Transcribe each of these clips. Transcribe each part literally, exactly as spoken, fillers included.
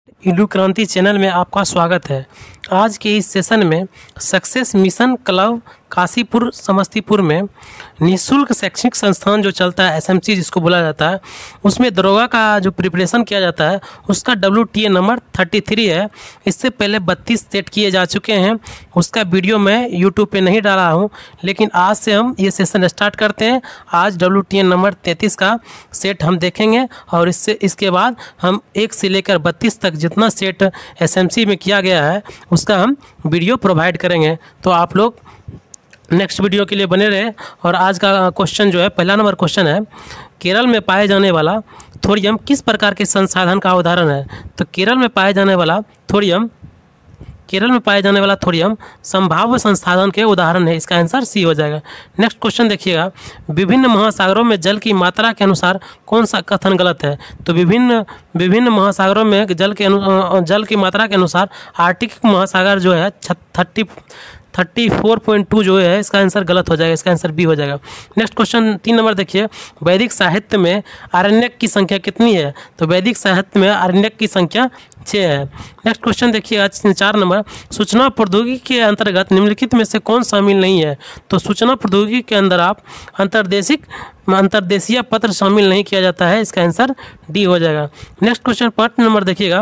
इडू क्रांति चैनल में आपका स्वागत है। आज के इस सेशन में success mission club Kashipur Samastipur में निःशुल्क शैक्षणिक संस्थान जो चलता है एसएमसी जिसको बोला जाता है, उसमें दरोगा का जो प्रिपरेशन किया जाता है उसका डब्ल्यू टी ए नंबर तैंतीस है। इससे पहले बत्तीस सेट किए जा चुके हैं। उसका वीडियो मैं यूट्यूब पे नहीं डाला हूं, लेकिन आज से हम ये सेशन स्टार्ट करते हैं। आज डब्ल्यू टी ए नंबर तैंतीस का सेट हम देखेंगे और इससे इसके बाद हम एक से लेकर बत्तीस तक जितना सेट एसएमसी में किया गया है उसका हम वीडियो प्रोवाइड करेंगे। तो आप लोग नेक्स्ट वीडियो के लिए बने रहे। और आज का क्वेश्चन जो है, पहला नंबर क्वेश्चन है, केरल में पाए जाने वाला थोरियम किस प्रकार के संसाधन का उदाहरण है? तो केरल में पाए जाने वाला थोरियम केरल में पाए जाने वाला थोरियम संभाव्य संसाधन के उदाहरण है। इसका आंसर सी हो जाएगा। नेक्स्ट क्वेश्चन देखिएगा, विभिन्न महासागरों में जल की मात्रा के अनुसार कौन सा कथन गलत है? तो विभिन्न विभिन्न महासागरों में जल के अनु जल की मात्रा के अनुसार आर्कटिक महासागर जो है thirty thirty four point two जो है, इसका आंसर गलत हो जाएगा। इसका आंसर बी हो जाएगा। नेक्स्ट क्वेश्चन तीन नंबर देखिए, वैदिक साहित्य में आरण्यक की संख्या कितनी है? तो वैदिक साहित्य में आरण्यक की संख्या छः है। नेक्स्ट क्वेश्चन देखिए चार नंबर, सूचना प्रौद्योगिकी के अंतर्गत निम्नलिखित में से कौन शामिल नहीं है? तो सूचना प्रौद्योगिकी के अंदर आप अंतर्देशिक अंतर्देशीय पत्र शामिल नहीं किया जाता है। इसका आंसर डी हो जाएगा। नेक्स्ट क्वेश्चन पाँच नंबर देखिएगा,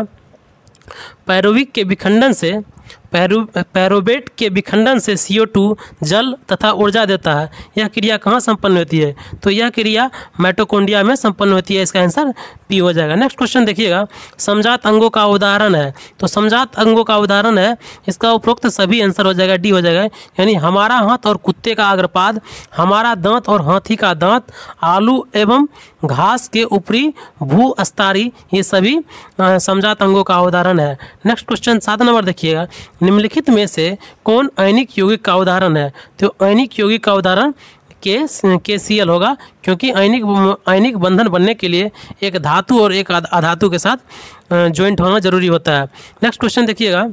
पैरोविक के विखंडन से पैरो पैरोबेट के विखंडन से सी ओ टू जल तथा ऊर्जा देता है। यह क्रिया कहाँ संपन्न होती है? तो यह क्रिया माइटोकॉन्ड्रिया में संपन्न होती है। इसका आंसर बी हो जाएगा। नेक्स्ट क्वेश्चन देखिएगा, समजात अंगों का उदाहरण है। तो समजात अंगों का उदाहरण है, इसका उपरोक्त सभी आंसर हो जाएगा, डी हो जाएगा। यानी हमारा हाथ और कुत्ते का अग्रपाद, हमारा दांत और हाथी का दांत, आलू एवं घास के ऊपरी भू स्तरी, ये सभी समजात अंगों का उदाहरण है। नेक्स्ट क्वेश्चन सात नंबर देखिएगा, निम्नलिखित में से कौन अयनिक यौगिक का उदाहरण है? तो अयनिक यौगिक का उदाहरण के के सी एल होगा, क्योंकि अयनिक अयनिक बंधन बनने के लिए एक धातु और एक अधातु के साथ ज्वाइंट होना जरूरी होता है। नेक्स्ट क्वेश्चन देखिएगा,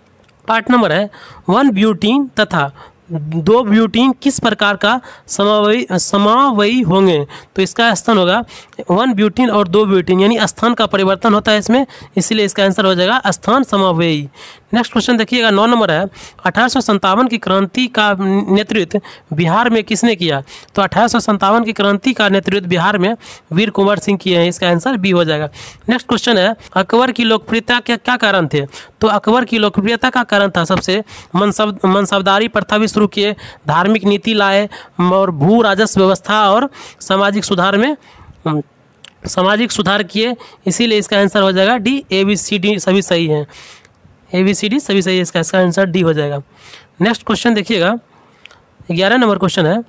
आठ नंबर है, वन ब्यूटीन तथा दो ब्यूटीन किस प्रकार का समावयी समावयी होंगे? तो इसका स्थान होगा वन ब्यूटीन और दो ब्यूटीन, यानी स्थान का परिवर्तन होता है इसमें, इसीलिए इसका आंसर हो जाएगा स्थान समावयी। नेक्स्ट क्वेश्चन देखिएगा नौ नंबर है, अठारह सौ संतावन की क्रांति का नेतृत्व बिहार में किसने किया? तो अठारह सौ संतावन की क्रांति का नेतृत्व बिहार में वीर कुंवर सिंह किए हैं। इसका आंसर बी हो जाएगा। नेक्स्ट क्वेश्चन है, अकबर की लोकप्रियता के क्या कारण थे? तो अकबर की लोकप्रियता का कारण था सबसे मनसब मनसबदारी प्रथा भी शुरू किए, धार्मिक नीति लाए और भू राजस्व व्यवस्था और सामाजिक सुधार में सामाजिक सुधार किए। इसीलिए इसका आंसर हो जाएगा D. A B C D सभी सही हैं, ए बी सी डी सभी सही है। इसका इसका आंसर डी हो जाएगा। नेक्स्ट क्वेश्चन देखिएगा, ग्यारह नंबर क्वेश्चन है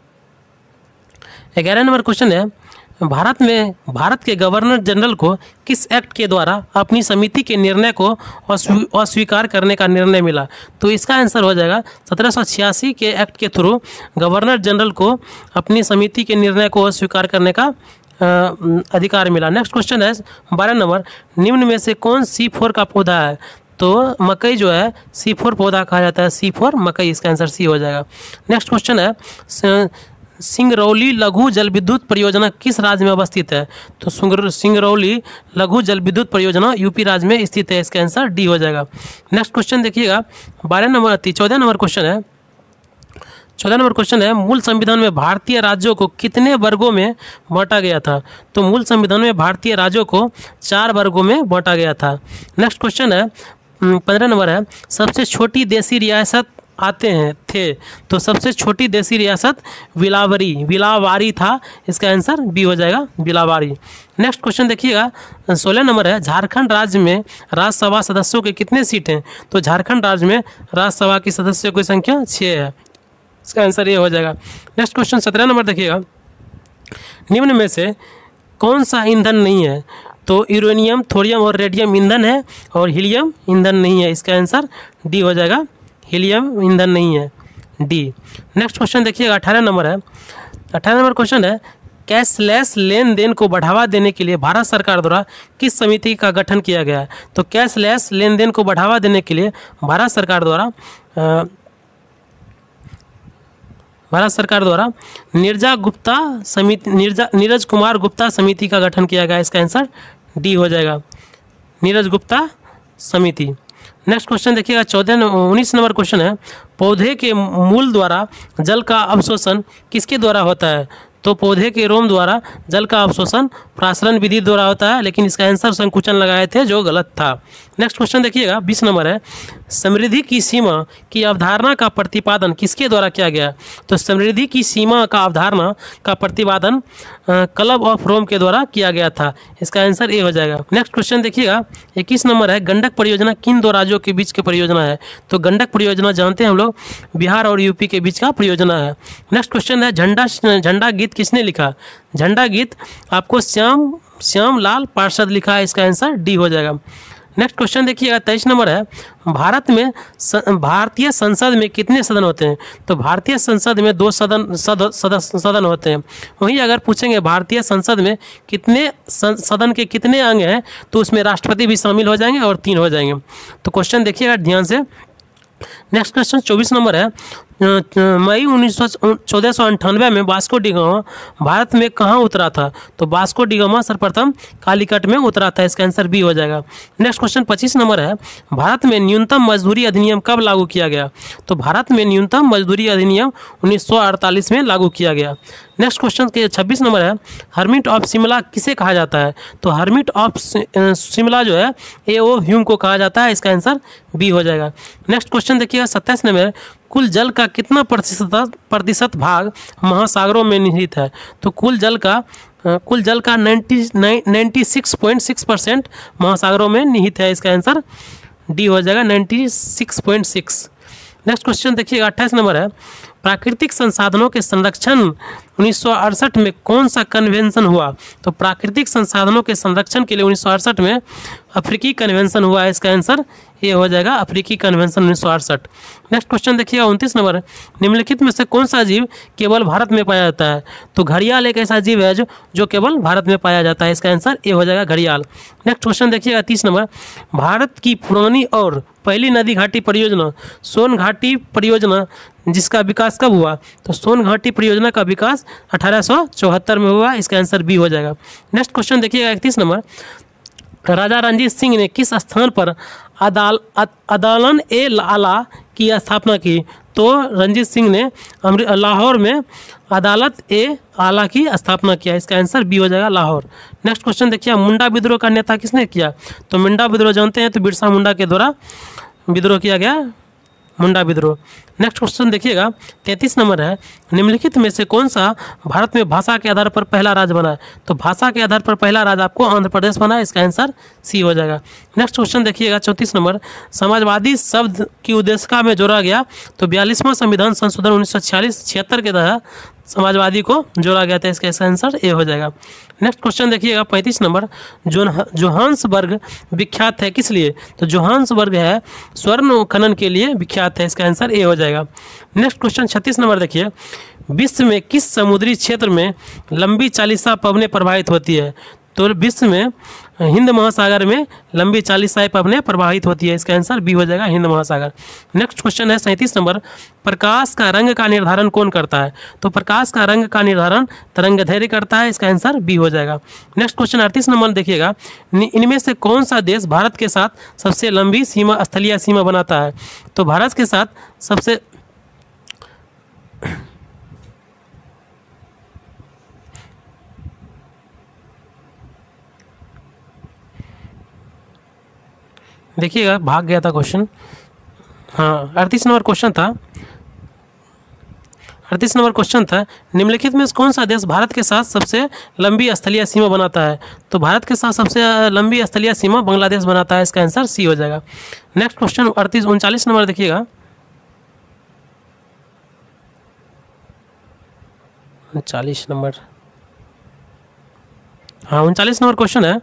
ग्यारह नंबर क्वेश्चन है भारत में भारत के गवर्नर जनरल को किस एक्ट के द्वारा अपनी समिति के निर्णय को अस्वीकार करने का निर्णय मिला? तो इसका आंसर हो जाएगा सत्रह सौ छियासी के एक्ट के थ्रू गवर्नर जनरल को अपनी समिति के निर्णय को अस्वीकार करने का अधिकार मिला। नेक्स्ट क्वेश्चन है बारह नंबर, निम्न में से कौन सी फोर का पौधा है? तो मकई जो है सी फोर पौधा कहा जाता है, सी फोर मकई। इसका आंसर सी हो जाएगा। नेक्स्ट क्वेश्चन है, सिंगरौली लघु जल विद्युत परियोजना किस राज्य में अवस्थित है? तो सिंगरौली लघु जल विद्युत परियोजना यूपी राज्य में स्थित है। इसका आंसर डी हो जाएगा। नेक्स्ट क्वेश्चन देखिएगा, बारह नंबर चौदह नंबर क्वेश्चन है चौदह नंबर क्वेश्चन है, मूल संविधान में भारतीय राज्यों को कितने वर्गों में बांटा गया था? तो मूल संविधान में भारतीय राज्यों को चार वर्गों में बांटा गया था। नेक्स्ट क्वेश्चन है पंद्रह नंबर है, सबसे छोटी देशी रियासत आते हैं थे? तो सबसे छोटी देशी रियासत बिलावरी बिलावारी था। इसका आंसर बी हो जाएगा, बिलावारी। नेक्स्ट क्वेश्चन देखिएगा सोलह नंबर है, झारखंड राज्य में राज्यसभा सदस्यों के कितने सीट हैं? तो झारखंड राज्य में राज्यसभा की सदस्यों की संख्या छः है। इसका आंसर ये हो जाएगा। नेक्स्ट क्वेश्चन सत्रह नंबर देखिएगा, निम्न में से कौन सा ईंधन नहीं है? तो यूरेनियम, थोरियम और रेडियम ईंधन है और हीलियम ईंधन नहीं है। इसका आंसर डी हो जाएगा, हीलियम ईंधन नहीं है, डी। नेक्स्ट क्वेश्चन देखिएगा अठारह नंबर है अठारह नंबर क्वेश्चन है, कैशलेस लेन देन को बढ़ावा देने के लिए भारत सरकार द्वारा किस समिति का गठन किया गया है? तो कैशलेस लेन देन को बढ़ावा देने के लिए भारत सरकार द्वारा भारत सरकार द्वारा नीरजा गुप्ता समिति नीरजा नीरज कुमार गुप्ता समिति का गठन किया गया। इसका आंसर डी हो जाएगा, नीरज गुप्ता समिति। नेक्स्ट क्वेश्चन देखिएगा चौदह उन्नीस नंबर क्वेश्चन है, पौधे के मूल द्वारा जल का अवशोषण किसके द्वारा होता है? तो पौधे के रोम द्वारा जल का अवशोषण प्रासरण विधि द्वारा होता है, लेकिन इसका आंसर संकुचन लगाए थे जो गलत था। नेक्स्ट क्वेश्चन देखिएगा बीस नंबर है, समृद्धि की सीमा की अवधारणा का प्रतिपादन किसके द्वारा किया गया? तो समृद्धि की सीमा का अवधारणा का प्रतिपादन क्लब ऑफ रोम के द्वारा किया गया था। इसका आंसर ए हो जाएगा। नेक्स्ट क्वेश्चन देखिएगा इक्कीस नंबर है, गंडक परियोजना किन दो राज्यों के बीच की परियोजना है? तो गंडक परियोजना जानते हैं हम लोग बिहार और यूपी के बीच का परियोजना है। नेक्स्ट क्वेश्चन है, झंडा झंडा गीत किसने लिखा? झंडा गीत आपको श्याम श्याम लाल पार्षद लिखा है। इसका आंसर डी हो जाएगा। नेक्स्ट क्वेश्चन देखिएगा तेईस नंबर है, भारत में स, भारतीय संसद में कितने सदन होते हैं? तो भारतीय संसद में दो सदन सद, सद, सदन होते हैं। वहीं अगर पूछेंगे भारतीय संसद में कितने सदन के कितने अंग हैं, तो उसमें राष्ट्रपति भी शामिल हो जाएंगे और तीन हो जाएंगे। तो क्वेश्चन देखिएगा ध्यान से। नेक्स्ट क्वेश्चन चौबीस नंबर है, मई उन्नीस सौ चौदह सौ अंठानवे में वास्को डी गामा भारत में कहाँ उतरा था? तो वास्को डी गामा सर्वप्रथम कालीकट में उतरा था। इसका आंसर बी हो जाएगा। नेक्स्ट क्वेश्चन पच्चीस नंबर है, भारत में न्यूनतम मजदूरी अधिनियम कब लागू किया गया? तो भारत में न्यूनतम मजदूरी अधिनियम उन्नीस सौ अड़तालीस में लागू किया गया। नेक्स्ट क्वेश्चन के छब्बीस नंबर है, हर्मिट ऑफ शिमला किसे कहा जाता है? तो हर्मिट ऑफ शिमला जो है ए ओ ह्यूम को कहा जाता है। इसका आंसर बी हो जाएगा। नेक्स्ट क्वेश्चन देखिएगा सत्ताईस नंबर, कुल जल का कितना प्रतिशत प्रतिशत भाग महासागरों में निहित है? तो कुल जल का कुल जल का ninety six point six percent महासागरों में निहित है। इसका आंसर डी हो जाएगा, ninety six point six. Next question देखिएगा अट्ठाईस नंबर है, प्राकृतिक संसाधनों के संरक्षण उन्नीस सौ अड़सठ में कौन सा कन्वेंशन हुआ? तो प्राकृतिक संसाधनों के संरक्षण के लिए उन्नीस सौ अड़सठ में अफ्रीकी कन्वेंशन हुआ है। इसका आंसर ये हो जाएगा, अफ्रीकी कन्वेंशन उन्नीस सौ अड़सठ। नेक्स्ट क्वेश्चन देखिएगा उनतीस नंबर, निम्नलिखित में से कौन सा जीव केवल भारत में पाया जाता है? तो घड़ियाल एक ऐसा जीव है जो जो केवल भारत में पाया जाता है। इसका आंसर ए हो जाएगा, घड़ियाल। नेक्स्ट क्वेश्चन देखिएगा तीस नंबर, भारत की पुरानी और पहली नदी घाटी परियोजना सोन घाटी परियोजना जिसका विकास कब हुआ? तो सोन घाटी परियोजना का विकास अठारह सौ चौहत्तर में हुआ। इसका आंसर बी हो जाएगा। नेक्स्ट क्वेश्चन देखिएगा इकतीस नंबर, राजा रणजीत सिंह ने किस स्थान पर अदाल अदालन ए आला की स्थापना की? तो रणजीत सिंह ने लाहौर में अदालत ए आला की स्थापना किया। इसका आंसर बी हो जाएगा, लाहौर। नेक्स्ट क्वेश्चन देखिए, मुंडा विद्रोह का नेता किसने किया? तो मुंडा विद्रोह जानते हैं, तो बिरसा मुंडा के द्वारा विद्रोह किया गया, मुंडा विद्रोह। नेक्स्ट क्वेश्चन देखिएगा तैंतीस नंबर है, निम्नलिखित में से कौन सा भारत में भाषा के आधार पर पहला राज्य बना है? तो भाषा के आधार पर पहला राज्य आपको आंध्र प्रदेश बना है। इसका आंसर सी हो जाएगा। नेक्स्ट क्वेश्चन देखिएगा चौंतीस नंबर, समाजवादी शब्द की उद्देशिका में जोड़ा गया। तो बयालीसवां संविधान संशोधन उन्नीस सौ छियालीस छिहत्तर के तहत समाजवादी को जोड़ा गया था। इसका आंसर ए हो जाएगा। नेक्स्ट क्वेश्चन देखिएगा पैंतीस नंबर, जो जोहान्सबर्ग विख्यात है किस लिए? तो जोहान्सबर्ग है स्वर्ण खनन के लिए विख्यात है। इसका आंसर ए हो जाएगा। नेक्स्ट क्वेश्चन छत्तीस नंबर देखिए, विश्व में किस समुद्री क्षेत्र में लंबी चालीसा पवनें प्रवाहित होती है? तो विश्व में हिंद महासागर में लंबी चालीसाएं पवनें प्रवाहित होती है। इसका आंसर बी हो जाएगा, हिंद महासागर। नेक्स्ट क्वेश्चन है सैंतीस नंबर, प्रकाश का रंग का निर्धारण कौन करता है? तो प्रकाश का रंग का निर्धारण तरंगदैर्घ्य करता है। इसका आंसर बी हो जाएगा। नेक्स्ट क्वेश्चन अड़तीस नंबर देखिएगा, इनमें से कौन सा देश भारत के साथ सबसे लंबी सीमा स्थलीय सीमा बनाता है? तो भारत के साथ सबसे देखिएगा भाग गया था क्वेश्चन। हाँ, अड़तीस नंबर क्वेश्चन था अड़तीस नंबर क्वेश्चन था निम्नलिखित में कौन सा देश भारत के साथ सबसे लंबी स्थलीय सीमा बनाता है? तो भारत के साथ सबसे लंबी स्थलीय सीमा बांग्लादेश बनाता है। इसका आंसर सी हो जाएगा। नेक्स्ट क्वेश्चन अड़तीस उनचालीस नंबर देखिएगा, उनचालीस नंबर हाँ उनचालीस नंबर क्वेश्चन है,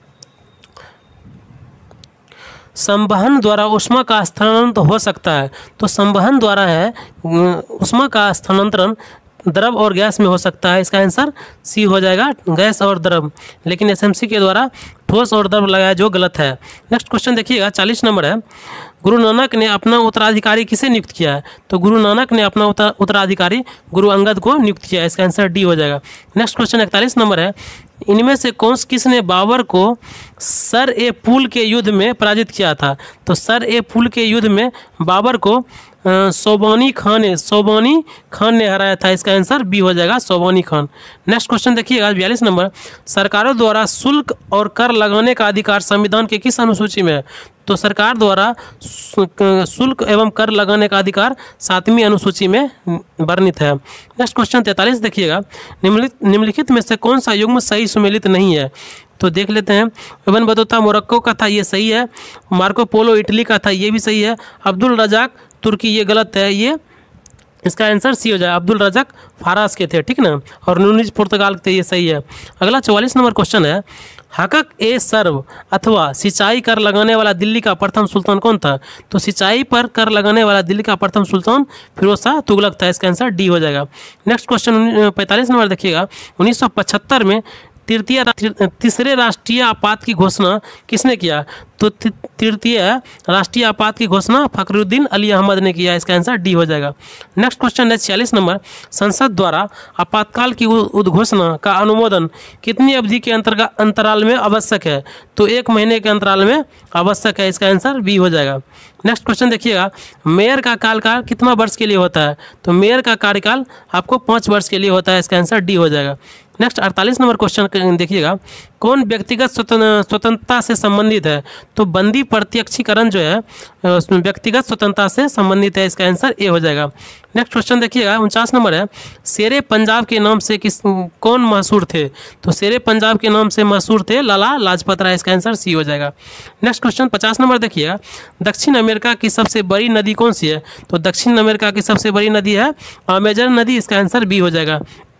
संवहन द्वारा ऊष्मा का स्थानांतरण हो सकता है। तो संवहन द्वारा है ऊष्मा का स्थानांतरण द्रव और गैस में हो सकता है, इसका आंसर सी हो जाएगा, गैस और द्रव। लेकिन एसएमसी के द्वारा ठोस और द्रव लगाया जो गलत है। नेक्स्ट क्वेश्चन देखिएगा, चालीस नंबर है, गुरु नानक ने अपना उत्तराधिकारी किसे नियुक्त किया है? तो गुरु नानक ने अपना उत्तराधिकारी गुरु अंगद को नियुक्त किया है, इसका आंसर डी हो जाएगा। नेक्स्ट क्वेश्चन इकतालीस नंबर है, इनमें से कौन किसने बाबर को सर ए पुल के युद्ध में पराजित किया था? तो सर ए पुल के युद्ध में बाबर को सोबानी खान ने सोबानी खान ने हराया था, इसका आंसर बी हो जाएगा, सोबानी खान। नेक्स्ट क्वेश्चन देखिएगा, बयालीस नंबर, सरकारों द्वारा शुल्क और कर लगाने का अधिकार संविधान के किस अनुसूची में है? तो सरकार द्वारा शुल्क एवं कर लगाने का अधिकार सातवीं अनुसूची में वर्णित है। नेक्स्ट क्वेश्चन तैंतालीस देखिएगा, निम्नलिखित निम्नलिखित में से कौन सा युग्म सही सुमेलित नहीं है? तो देख लेते हैं, इब्न बतूता मोरक्को का था, ये सही है। मार्को पोलो इटली का था, ये भी सही है। अब्दुल रजाक तुर्की, ये गलत है, ये इसका आंसर सी हो जाए, अब्दुल रजाक फारस के थे, ठीक ना। और नूनीज पुर्तगाल के थे, ये सही है। अगला चौवालीस नंबर क्वेश्चन है, हकक ए सर्व अथवा सिंचाई कर लगाने वाला दिल्ली का प्रथम सुल्तान कौन था? तो सिंचाई पर कर लगाने वाला दिल्ली का प्रथम सुल्तान फिरोज शाह तुगलक था, इसका आंसर डी हो जाएगा। नेक्स्ट क्वेश्चन पैंतालीस नंबर देखिएगा, उन्नीस सौ पचहत्तर में तृतीय तीसरे राष्ट्रीय आपात की घोषणा किसने किया? तो तृतीय राष्ट्रीय आपात की घोषणा फखरुद्दीन अली अहमद ने किया, इसका आंसर डी हो जाएगा। नेक्स्ट क्वेश्चन है छियालीस नंबर, संसद द्वारा आपातकाल की उद्घोषणा का अनुमोदन कितनी अवधि के अंतर्गत अंतराल में आवश्यक है? तो एक महीने के अंतराल में आवश्यक है, इसका आंसर बी हो जाएगा। नेक्स्ट क्वेश्चन देखिएगा, मेयर का कार्यकाल कितना वर्ष के लिए होता है? तो मेयर का कार्यकाल आपको पाँच वर्ष के लिए होता है, इसका आंसर डी हो जाएगा। नेक्स्ट अड़तालीस नंबर क्वेश्चन देखिएगा, कौन व्यक्तिगत स्वतंत्रता से संबंधित है? तो बंदी प्रत्यक्षीकरण जो है व्यक्तिगत स्वतंत्रता से संबंधित है, इसका आंसर ए हो जाएगा। नेक्स्ट क्वेश्चन देखिएगा, उनचास नंबर है, शेरे पंजाब के नाम से किस कौन मशहूर थे? तो शेरे पंजाब के नाम से मशहूर थे लाला लाजपत राय, इसका आंसर सी हो जाएगा। नेक्स्ट क्वेश्चन पचास नंबर देखिएगा, दक्षिण अमेरिका की सबसे बड़ी नदी कौन सी है? तो दक्षिण अमेरिका की सबसे बड़ी नदी है अमेजन नदी, इसका आंसर बी हो जाएगा।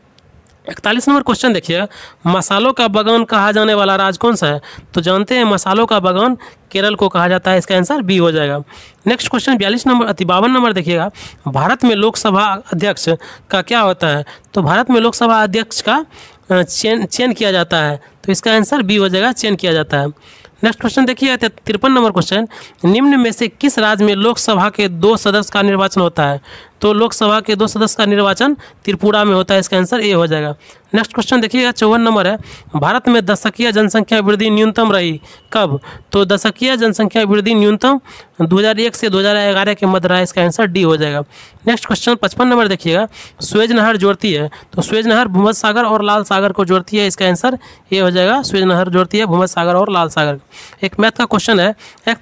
इकतालीस नंबर क्वेश्चन देखिए, मसालों का बागान कहा जाने वाला राज्य कौन सा है? तो जानते हैं मसालों का बागान केरल को कहा जाता है, इसका आंसर बी हो जाएगा। नेक्स्ट क्वेश्चन बयालीस नंबर अति बावन नंबर देखिएगा, भारत में लोकसभा अध्यक्ष का क्या होता है? तो भारत में लोकसभा अध्यक्ष का चयन चयन किया जाता है, तो इसका आंसर बी हो जाएगा, चयन किया जाता है। नेक्स्ट क्वेश्चन देखिए तिरपन नंबर क्वेश्चन, निम्न में से किस राज्य में लोकसभा के दो सदस्य का निर्वाचन होता है? तो लोकसभा के दो सदस्य का निर्वाचन त्रिपुरा में होता है, इसका आंसर ए हो जाएगा। नेक्स्ट क्वेश्चन देखिएगा चौवन नंबर है, भारत में दशकीय जनसंख्या वृद्धि न्यूनतम रही कब? तो दशकीय जनसंख्या वृद्धि न्यूनतम दो हज़ार एक से दो हज़ार ग्यारह के मध्य रहा, इसका आंसर डी हो जाएगा। नेक्स्ट क्वेश्चन पचपन नंबर देखिएगा, स्वेज नहर जोड़ती है? तो स्वेज नहर भूमध्य सागर और लाल सागर को जोड़ती है, इसका आंसर ए हो जाएगा, स्वेज नहर जोड़ती है भूमध्य सागर और लाल सागर। एक मैथ का क्वेश्चन है, एक्स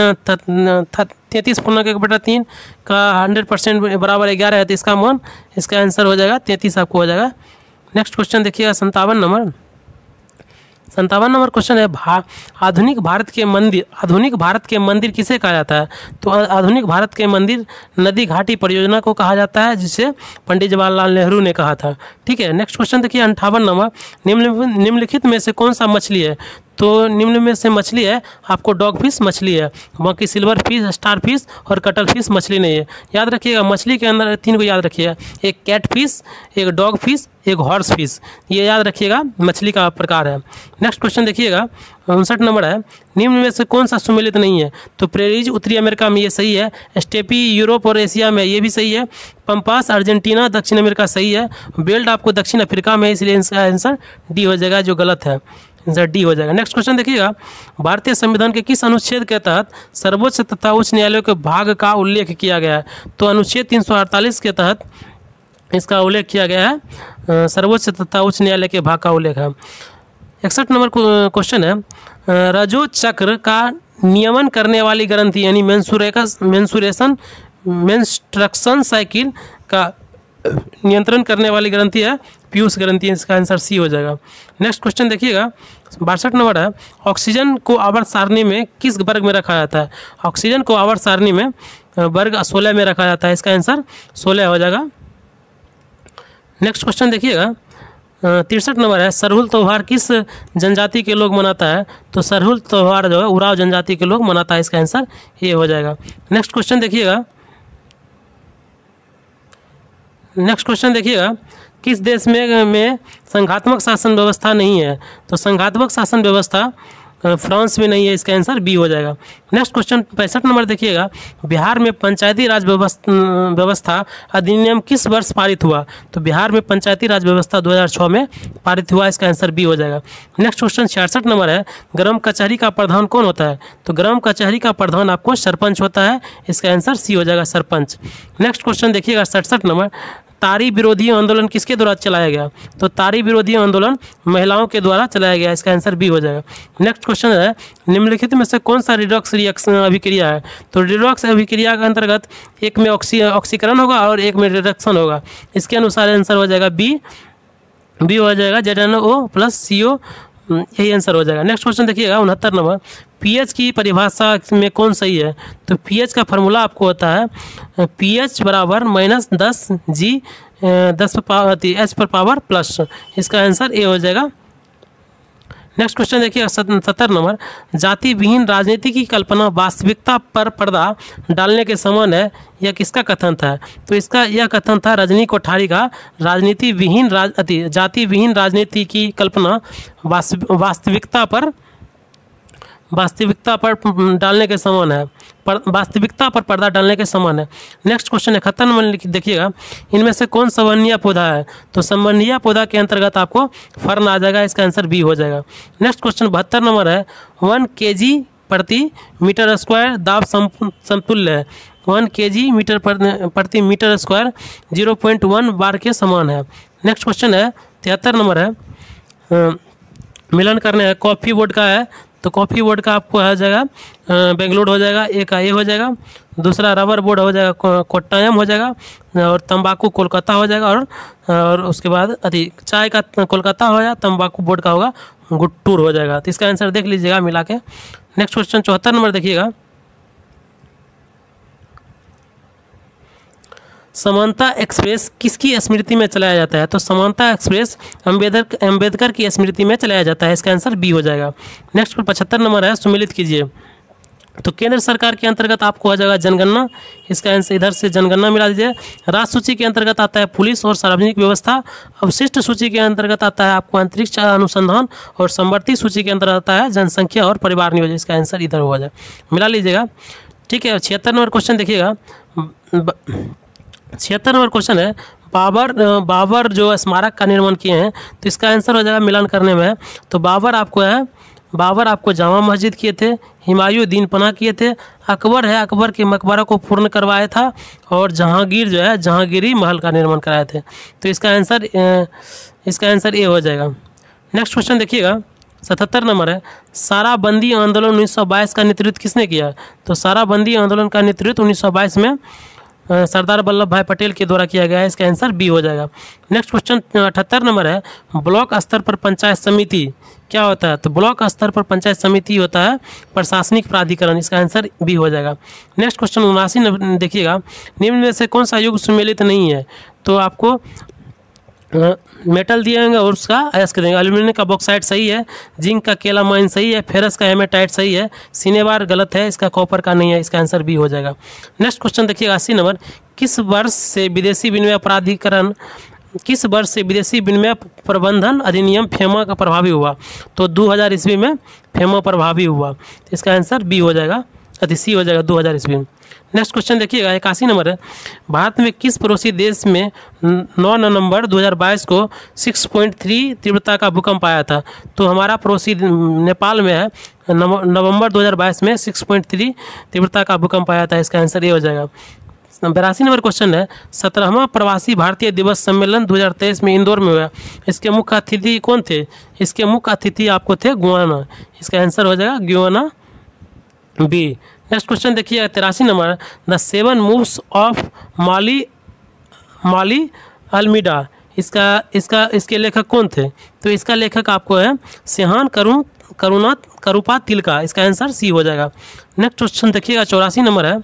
का तैंतीस पूर्णांक एक बटा तीन का हंड्रेड परसेंट बराबर ग्यारह है, तो इसका मान इसका आंसर हो जाएगा तैंतीस, आपको हो जाएगा। नेक्स्ट क्वेश्चन देखिएगा संतावन नंबर संतावन नंबर क्वेश्चन है, भा आधुनिक भारत के मंदिर आधुनिक भारत के मंदिर किसे कहा जाता है? तो आधुनिक भारत के मंदिर नदी घाटी परियोजना को कहा जाता है, जिसे पंडित जवाहरलाल नेहरू ने कहा था, ठीक है। नेक्स्ट क्वेश्चन देखिए अंठावन नंबर, निम्न निम्नलिखित में से कौन सा मछली है? तो निम्न में से मछली है आपको डॉग फिश मछली है, बाकी सिल्वर फिश, स्टार फिश और कटल फिश मछली नहीं है। याद रखिएगा मछली के अंदर तीन को याद रखिएगा, एक कैट फिश, एक डॉग फिश, एक हॉर्स फिश, ये याद रखिएगा मछली का प्रकार है। नेक्स्ट क्वेश्चन देखिएगा उनसठ नंबर है, निम्न में से कौन सा सुमेलित नहीं है? तो प्रेरीज उत्तरी अमेरिका में, ये सही है। स्टेपी यूरोप और एशिया में, ये भी सही है। पंपास अर्जेंटीना दक्षिण अमेरिका सही है। बेल्ट आपको दक्षिण अफ्रीका में, इसलिए इसका आंसर डी हो जाएगा, जो गलत है, आंसर डी हो जाएगा। नेक्स्ट क्वेश्चन देखिएगा, भारतीय संविधान के किस अनुच्छेद के तहत सर्वोच्च तथा उच्च न्यायालयों के भाग का उल्लेख किया गया है? तो अनुच्छेद तीन सौ अड़तालीस के तहत इसका उल्लेख किया गया है, सर्वोच्च तथा उच्च न्यायालय के भाग का उल्लेख है। इकसठ नंबर क्वेश्चन है, रजो चक्र का नियमन करने वाली ग्रंथि यानी मेंसुरेकस मेंसुरेशन मेंस्ट्रक्शन साइकिल का नियंत्रण करने वाली ग्रंथि है पीयूष ग्रंथि, इसका आंसर सी हो जाएगा। नेक्स्ट क्वेश्चन देखिएगा बासठ नंबर है, ऑक्सीजन को आवर्त सारणी में किस वर्ग में रखा जाता है? ऑक्सीजन को आवर्त सारणी में वर्ग सोलह में रखा जाता है, इसका आंसर सोलह हो जाएगा। नेक्स्ट क्वेश्चन देखिएगा तिरसठ नंबर है, सरहुल त्यौहार किस जनजाति के लोग मनाता है? तो सरहुल त्यौहार जो है उराव जनजाति के लोग मनाता है, इसका आंसर ये हो जाएगा। नेक्स्ट क्वेश्चन देखिएगा नेक्स्ट क्वेश्चन देखिएगा, किस देश में में संघात्मक शासन व्यवस्था नहीं है? तो संघात्मक शासन व्यवस्था फ्रांस में नहीं है, इसका आंसर बी हो जाएगा। नेक्स्ट क्वेश्चन पैंसठ नंबर देखिएगा, बिहार में पंचायती राज व्यवस्था व्यवस्था अधिनियम किस वर्ष पारित हुआ? तो बिहार में पंचायती राज व्यवस्था दो हज़ार छह में पारित हुआ, इसका आंसर बी हो जाएगा। नेक्स्ट क्वेश्चन छियासठ नंबर है, ग्राम कचहरी का प्रधान कौन होता है? तो ग्राम कचहरी का प्रधान आपको सरपंच होता है, इसका आंसर सी हो जाएगा, सरपंच। नेक्स्ट क्वेश्चन देखिएगा सड़सठ नंबर, तारी विरोधी आंदोलन किसके द्वारा चलाया गया? तो तारी विरोधी आंदोलन महिलाओं के द्वारा चलाया गया, इसका आंसर बी हो जाएगा। नेक्स्ट क्वेश्चन है, निम्नलिखित में से कौन सा रिडॉक्स रिएक्शन अभिक्रिया है? तो रिडॉक्स अभिक्रिया के अंतर्गत एक में ऑक्सी ऑक्सीकरण होगा और एक में रिडक्शन होगा, इसके अनुसार आंसर हो जाएगा बी बी हो जाएगा, Z N O plus C O, यही आंसर हो जाएगा। नेक्स्ट क्वेश्चन देखिएगा उनहत्तर नंबर, पीएच की परिभाषा में कौन सही है? तो पीएच का फार्मूला आपको होता है पीएच बराबर माइनस दस जी दस पर पावर एच पर पावर प्लस, इसका आंसर ए हो जाएगा। नेक्स्ट क्वेश्चन देखिए सत्तर नंबर, जाति विहीन राजनीति की कल्पना वास्तविकता पर पर्दा डालने के समान है, यह किसका कथन था? तो इसका यह कथन था रजनी कोठारी का, राजनीति विहीन राज अति जाति विहीन राजनीति की कल्पना वास्तविकता पर वास्तविकता पर डालने के समान है, पर वास्तविकता पर पर्दा डालने के समान है। नेक्स्ट क्वेश्चन इकहत्तर नंबर देखिएगा, इनमें से कौन संवहनीय पौधा है? तो संवहनीय पौधा के अंतर्गत आपको फर्न आ जाएगा, इसका आंसर बी हो जाएगा। नेक्स्ट क्वेश्चन बहत्तर नंबर है, वन के जी प्रति मीटर स्क्वायर दाब समतुल्य है, वन के जी मीटर प्रति meter square zero point one bar के समान है। नेक्स्ट क्वेश्चन है तिहत्तर नंबर है, आ, मिलन करने है, कॉफ़ी बोर्ड का है, तो कॉफ़ी बोर्ड का आपको हो जाएगा बेंगलुरु हो जाएगा, एक का ए हो जाएगा, दूसरा रबर बोर्ड हो जाएगा कोट्टायम हो जाएगा, और तंबाकू कोलकाता हो जाएगा, और और उसके बाद अति चाय का कोलकाता हो जाएगा, तंबाकू बोर्ड का होगा गुट्टूर हो जाएगा। तो इसका आंसर देख लीजिएगा मिला के। नेक्स्ट क्वेश्चन चौहत्तर नंबर देखिएगा, समानता एक्सप्रेस किसकी स्मृति में चलाया जाता है? तो समानता एक्सप्रेस अम्बेडकर अम्बेडकर की स्मृति में चलाया जाता है, इसका आंसर बी हो जाएगा। नेक्स्ट पचहत्तर नंबर है, सुमिलित कीजिए। तो केंद्र सरकार के अंतर्गत आपको आ जाएगा जनगणना, इसका आंसर इधर से जनगणना मिला दीजिए। राज्य सूची के अंतर्गत आता है पुलिस और सार्वजनिक व्यवस्था, अवशिष्ट सूची के अंतर्गत आता है आपको अंतरिक्ष अनुसंधान, और संवर्ती सूची के अंतर्गत आता है जनसंख्या और परिवार नियोजन, इसका आंसर इधर हो जाए, मिला लीजिएगा। ठीक है, छिहत्तर नंबर क्वेश्चन देखिएगा, छिहत्तर नंबर क्वेश्चन है, बाबर बाबर जो स्मारक का निर्माण किए हैं, तो इसका आंसर हो जाएगा मिलान करने में। तो बाबर आपको है बाबर आपको जामा मस्जिद किए थे, हुमायूं दीन पनाह किए थे, अकबर है अकबर के मकबरा को पूर्ण करवाया था, और जहांगीर जो है जहांगीरी महल का निर्माण कराए थे। तो इसका आंसर इसका आंसर ए हो जाएगा। नेक्स्ट क्वेश्चन देखिएगा सतहत्तर नंबर है, साराबंदी आंदोलन उन्नीस सौ बाईस का नेतृत्व किसने किया? तो साराबंदी आंदोलन का नेतृत्व उन्नीस सौ बाईस में सरदार वल्लभ भाई पटेल के द्वारा किया गया है, इसका आंसर बी हो जाएगा। नेक्स्ट क्वेश्चन अठहत्तर नंबर है, ब्लॉक स्तर पर पंचायत समिति क्या होता है? तो ब्लॉक स्तर पर पंचायत समिति होता है प्रशासनिक प्राधिकरण, इसका आंसर बी हो जाएगा। नेक्स्ट क्वेश्चन उनासी देखिएगा, निम्न में से कौन सा युग सुमेलित नहीं है? तो आपको मेटल दिए होंगे और उसका अयस्क देंगे। एल्यूमिनियम का बॉक्साइड सही है, जिंक का केलामाइन सही है, फेरस का हेमेटाइट सही है, सिनेबार गलत है, इसका कॉपर का नहीं है, इसका आंसर बी हो जाएगा। नेक्स्ट क्वेश्चन देखिएगा अस्सी नंबर, किस वर्ष से विदेशी विनिमय प्राधिकरण किस वर्ष से विदेशी विनिमय प्रबंधन अधिनियम फेमा का प्रभावी हुआ? तो दो हज़ार ईस्वी में फेमा प्रभावी हुआ, तो इसका आंसर बी हो जाएगा, अति सी हो जाएगा दो हज़ार ईस्वी में। नेक्स्ट क्वेश्चन देखिएगा इक्यासी नंबर है, भारत में किस पड़ोसी देश में नौ नवंबर दो हज़ार बाईस को छह पॉइंट तीन तीव्रता का भूकंप आया था? तो हमारा पड़ोसी नेपाल में है, नवंबर दो हज़ार बाईस में छह पॉइंट तीन तीव्रता का भूकंप आया था, इसका आंसर ये हो जाएगा। बेरासी नंबर क्वेश्चन है, सत्रहवां प्रवासी भारतीय दिवस सम्मेलन दो हज़ार तेईस में इंदौर में हुआ, इसके मुख्य अतिथि कौन थे? इसके मुख्य अतिथि आपको थे गुआना, इसका आंसर हो जाएगा गुआना बी। नेक्स्ट क्वेश्चन देखिए तिरासी number, the seven moves of Maali Maali Almeida, इसका इसका इसके लेखक कौन थे? तो इसका लेखक आपको है सिहान करुण करुणा करूपा तिलका, इसका आंसर सी हो जाएगा। नेक्स्ट क्वेश्चन देखिएगा चौरासी नंबर है,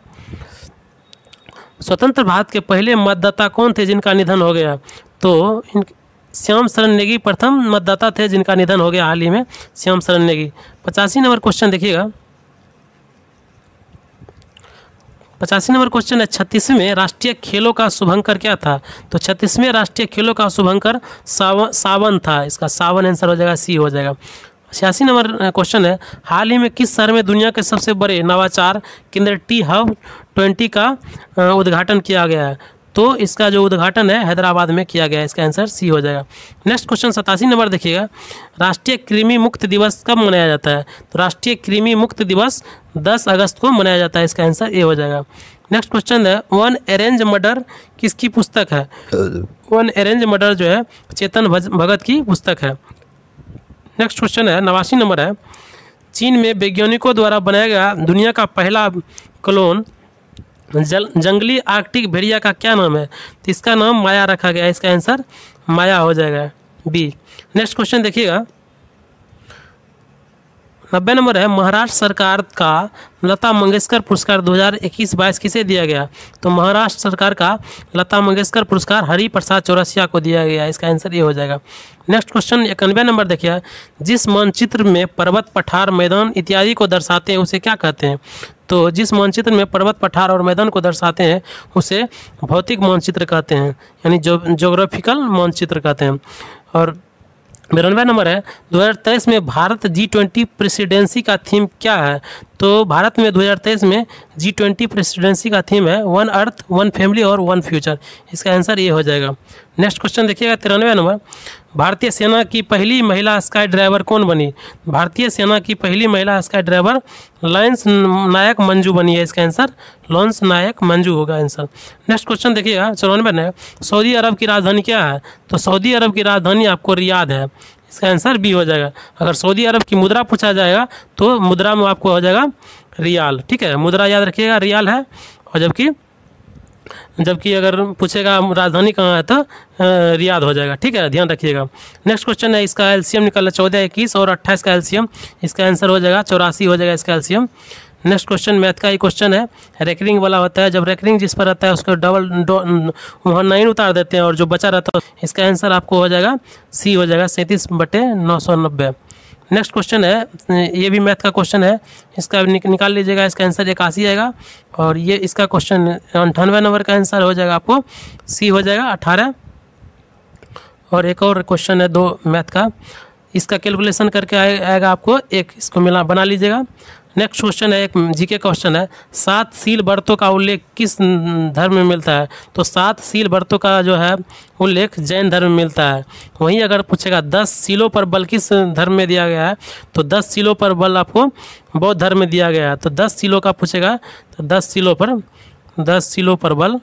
स्वतंत्र भारत के पहले मतदाता कौन थे जिनका निधन हो गया? तो इन श्याम शरण नेगी प्रथम मतदाता थे जिनका निधन हो गया हाल ही में, श्याम शरण नेगी। पचासी नंबर क्वेश्चन देखिएगा, पचासी नंबर क्वेश्चन है, छत्तीसवें राष्ट्रीय खेलों का शुभंकर क्या था? तो छत्तीसवें राष्ट्रीय खेलों का शुभंकर सावन सावन था। इसका सावन आंसर हो जाएगा, सी हो जाएगा। छियासी नंबर क्वेश्चन है, हाल ही में किस शहर में दुनिया के सबसे बड़े नवाचार केंद्र टी हब ट्वेंटी का उद्घाटन किया गया है? तो इसका जो उद्घाटन है हैदराबाद में किया गया है। इसका आंसर सी हो जाएगा। नेक्स्ट क्वेश्चन सतासी नंबर देखिएगा, राष्ट्रीय कृमि मुक्त दिवस कब मनाया जाता है? तो राष्ट्रीय कृमि मुक्त दिवस दस अगस्त को मनाया जाता है। इसका आंसर ए हो जाएगा। नेक्स्ट क्वेश्चन है, वन अरेंज मर्डर किसकी पुस्तक है? वन अरेंज मर्डर जो है चेतन भगत की पुस्तक है। नेक्स्ट क्वेश्चन है, नवासी नंबर है, चीन में वैज्ञानिकों द्वारा बनाया गया दुनिया का पहला क्लोन जल जंगली आर्कटिक भेड़िया का क्या नाम है? तो इसका नाम माया रखा गया है। इसका आंसर माया हो जाएगा, बी। नेक्स्ट क्वेश्चन देखिएगा, नब्बे नंबर है, महाराष्ट्र सरकार का लता मंगेशकर पुरस्कार दो हज़ार इक्कीस बाईस किसे दिया गया? तो महाराष्ट्र सरकार का लता मंगेशकर पुरस्कार हरि प्रसाद चौरसिया को दिया गया। इसका आंसर ये हो जाएगा। नेक्स्ट क्वेश्चन इक्यानवे नंबर देखिए, जिस मानचित्र में पर्वत, पठार, मैदान इत्यादि को दर्शाते हैं उसे क्या कहते हैं? तो जिस मानचित्र में पर्वत, पठार और मैदान को दर्शाते हैं उसे भौतिक मानचित्र कहते हैं, यानी जो जोग्राफिकल मानचित्र कहते हैं। और बिरानवे नंबर है, दो हज़ार तेईस में भारत जी ट्वेंटी प्रेसिडेंसी का थीम क्या है? तो भारत में दो हज़ार तेईस में जी ट्वेंटी प्रेसिडेंसी का थीम है वन अर्थ, वन फैमिली और वन फ्यूचर। इसका आंसर ये हो जाएगा। नेक्स्ट क्वेश्चन देखिएगा, तिरानवे नंबर, भारतीय सेना की पहली महिला स्काई ड्राइवर कौन बनी? भारतीय सेना की पहली महिला sky driver lance Naik Manju बनी है। इसका आंसर लॉन्स नायक मंजू होगा आंसर। नेक्स्ट क्वेश्चन देखिएगा, चौरानवे में, सऊदी अरब की राजधानी क्या है? तो सऊदी अरब की राजधानी आपको रियाद है। इसका आंसर बी हो जाएगा। अगर सऊदी अरब की मुद्रा पूछा जाएगा तो मुद्रा में आपको हो जाएगा रियाल। ठीक है, मुद्रा याद रखिएगा, रियाल है। और जबकि जबकि अगर पूछेगा राजधानी कहाँ है तो रियाद हो जाएगा। ठीक है, ध्यान रखिएगा। नेक्स्ट क्वेश्चन है, इसका एलसीएम निकालना चौदह, इक्कीस और अट्ठाईस का एलसीएम। इसका आंसर हो जाएगा चौरासी हो जाएगा इसका एलसीएम। नेक्स्ट क्वेश्चन मैथ का ही क्वेश्चन है, रेकरिंग वाला होता है। जब रेकरिंग जिस पर रहता है उसको डबल वहाँ नाइन उतार देते हैं और जो बचा रहता है इसका आंसर आपको हो जाएगा सी हो जाएगा, सैंतीस बटे नौ सौ नब्बे। नेक्स्ट क्वेश्चन है, ये भी मैथ का क्वेश्चन है, इसका निक, निकाल लीजिएगा। इसका आंसर इक्यासी आएगा। और ये इसका क्वेश्चन अंठानवे नंबर का आंसर हो जाएगा आपको सी हो जाएगा अठारह। और एक और क्वेश्चन है दो मैथ का, इसका कैलकुलेशन करके आएगा आपको एक, इसको मिला बना लीजिएगा। नेक्स्ट क्वेश्चन है, एक जीके क्वेश्चन है, सात सील व्रतों का उल्लेख किस धर्म में मिलता है? तो सात सील व्रतों का जो है उल्लेख जैन धर्म में मिलता है। वहीं अगर पूछेगा दस सीलों पर बल किस धर्म में दिया गया है? तो दस सीलों पर बल आपको बौद्ध धर्म में दिया गया है। तो दस सीलों का पूछेगा तो दस सीलों पर दस सीलों पर बल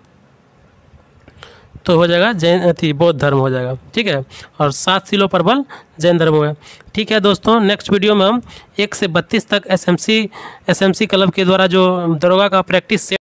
तो हो जाएगा जैन अथी बौद्ध धर्म हो जाएगा। ठीक है, और सात सीलों पर बल जैन धर्म हो गया। ठीक है दोस्तों, नेक्स्ट वीडियो में हम एक से बत्तीस तक एसएमसी एसएमसी क्लब के द्वारा जो दरोगा का प्रैक्टिस